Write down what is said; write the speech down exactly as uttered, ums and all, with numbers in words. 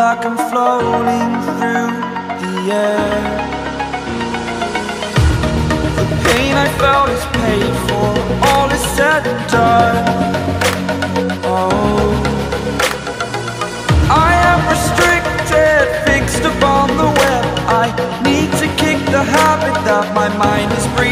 like I'm floating through the air. The pain I felt is paid for, all is said and done. Oh, I am restricted, fixed upon the web. I need to kick the habit that my mind is breathing.